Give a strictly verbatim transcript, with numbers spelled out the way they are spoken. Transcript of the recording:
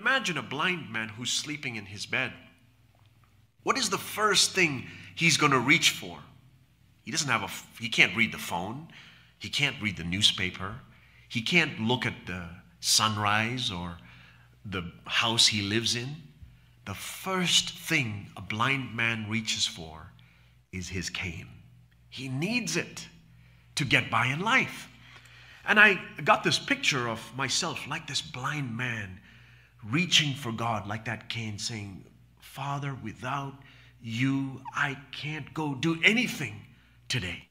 imagine a blind man who's sleeping in his bed. What is the first thing he's going to reach for? He doesn't have a, he can't read the phone. He can't read the newspaper. He can't look at the sunrise or the house he lives in. The first thing a blind man reaches for is his cane. He needs it to get by in life. And I got this picture of myself like this blind man reaching for God like that cane, saying, Father, without you, I can't go do anything today.